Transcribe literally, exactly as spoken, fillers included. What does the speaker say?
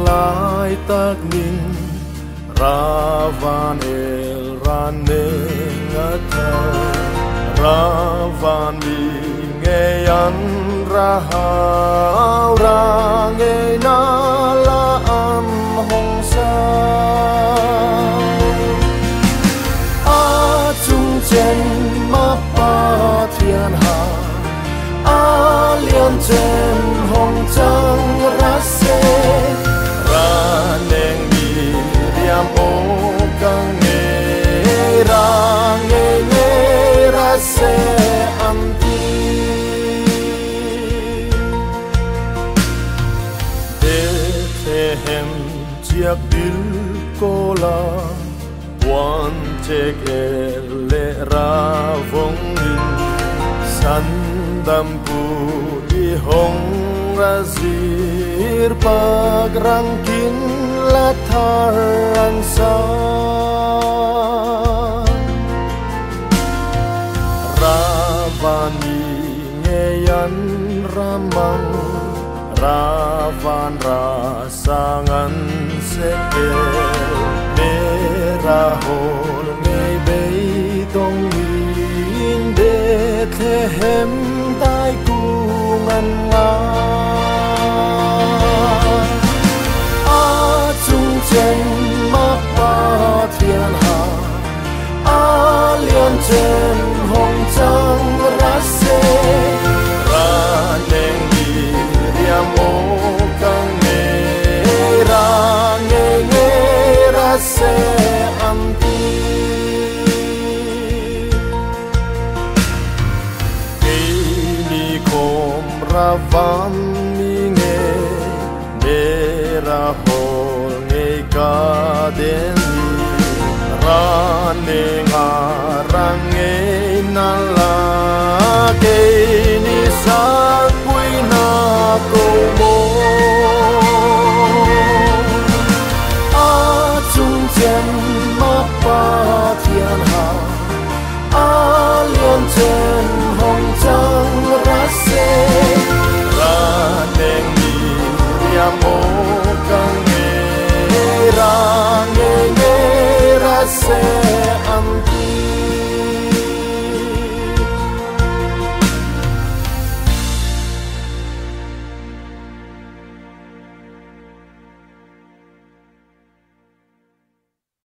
lai tak nin ravan el rane ngata ravan mi ngei an rahau ra ngei na la am hong sa a chung chen ma pa thiên hạ a liên chen hong chang ra se ra neng mi riam o kang nghe ra nghe nghe ra se am ti de the hem chiak dil ko la quan chek le ra vong in san dam pu i hong ra zir pag rang kin la thar an sa ravani ngeyan ramang ravan rasangan sekel mera hol ngei bei dong min de the hem tai ku ngan nga a chung chen ma pa thiên hạ a liên chen hong chang ra se ra neng di riam o kang nghe ra nghe nghe ra se am ti ravan mi nghe mera hol ngei ka den ra ne nga rang ngei na la ke ni sa pui na ko mo a chung chen ma pa thiên hạ a liên chen